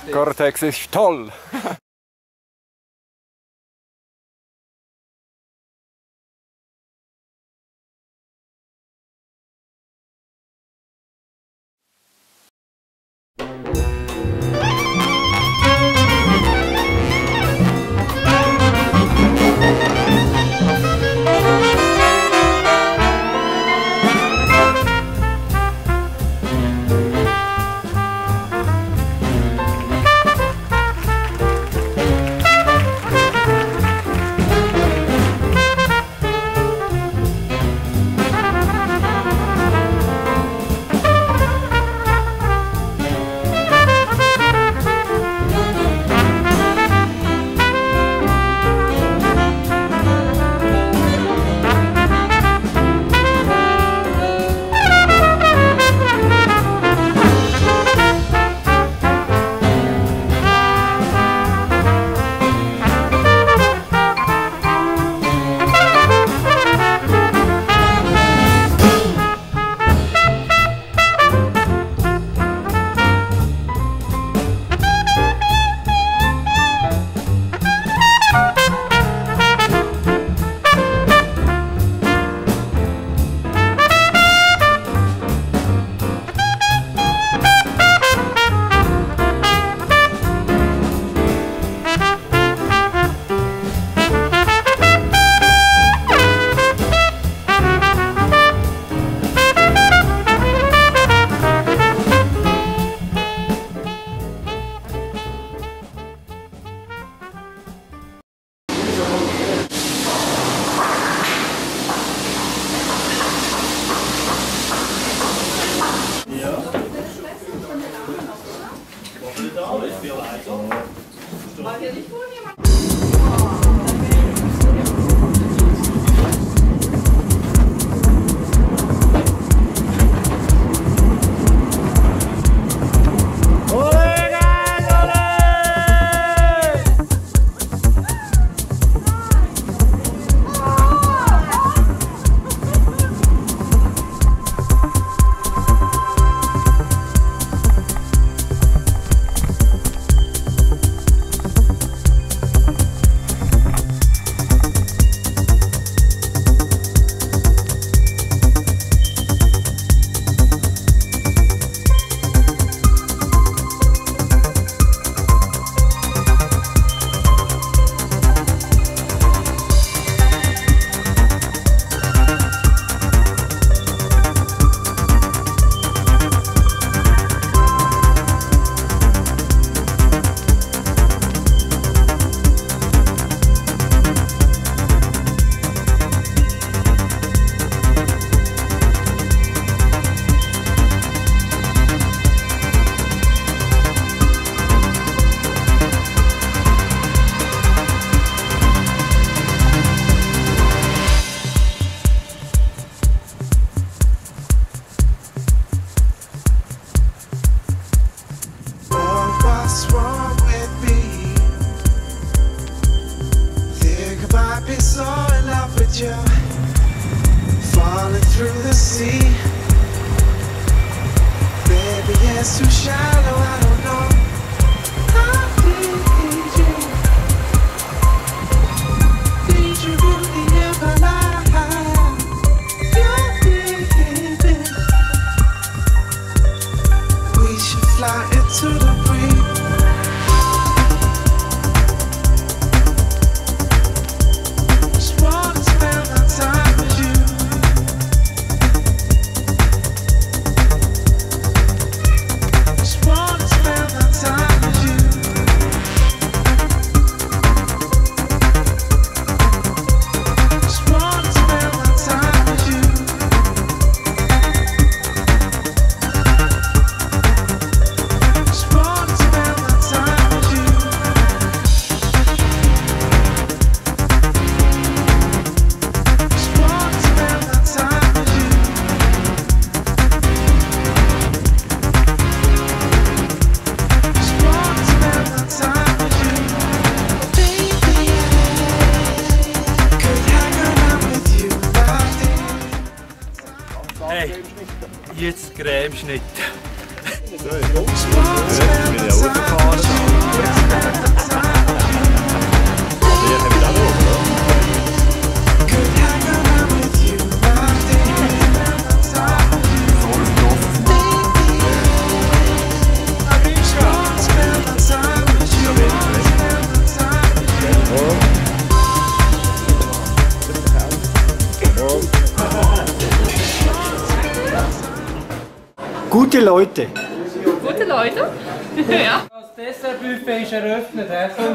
Gore-Tex ist toll! Falling through the sea, baby, it's too shallow. I don't know. I need you really in my life. You're leaving. We should fly into the breeze. Hey, jetzt Cremeschnitt. So, ich bin ja auch gefahren. Gute Leute. Gute Leute? Ja. Das Dessertbuffet ist eröffnet.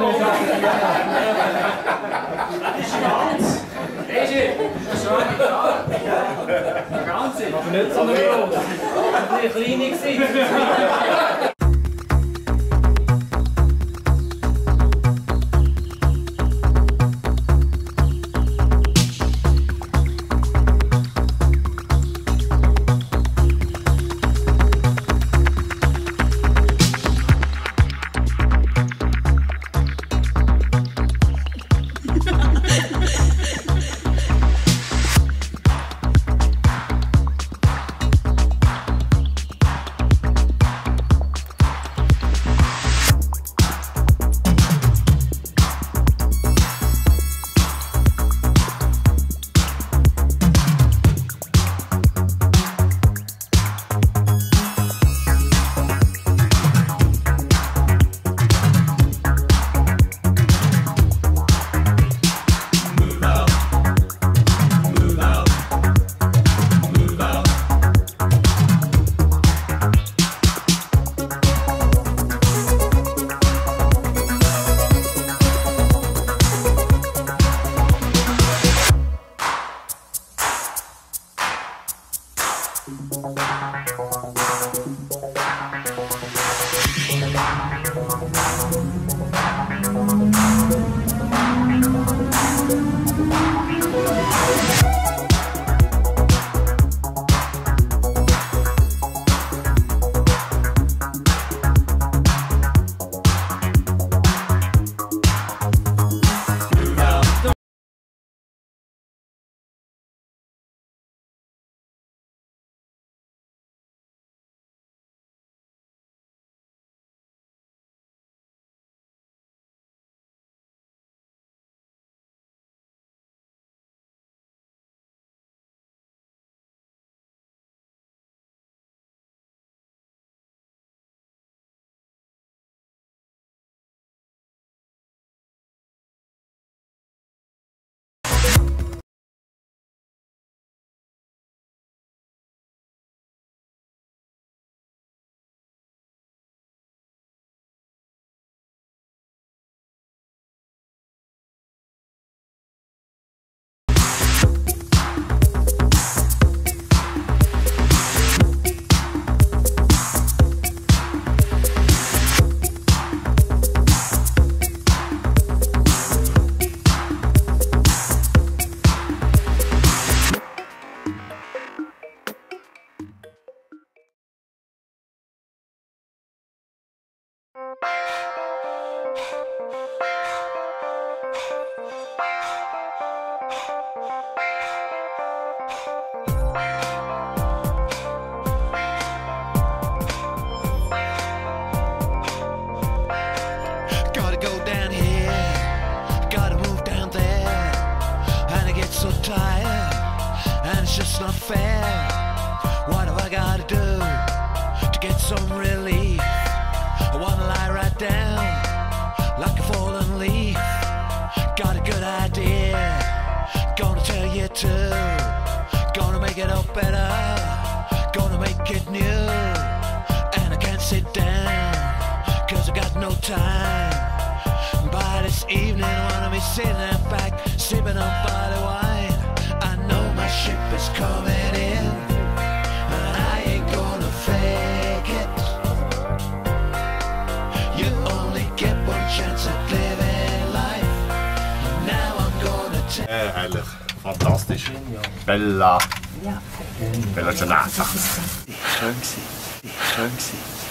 Aber nicht so groß. Ein kleiner gewesen. Gotta go down here, gotta move down there, and I get so tired, and it's just not fair. What have I gotta do to get some relief? I wanna lie right down like a fallen leaf. Got a good idea, gonna tell you too. Gonna make it all better, gonna make it new. And I can't sit down, cause I got no time. By this evening I wanna be sitting out back, sipping on barley wine. I know my ship is coming in, and I ain't gonna fake it. You only get one chance at living life. Now I'm gonna take. Herrlich, fantastisch. Bella. Bella Giornata. Schön gewesen.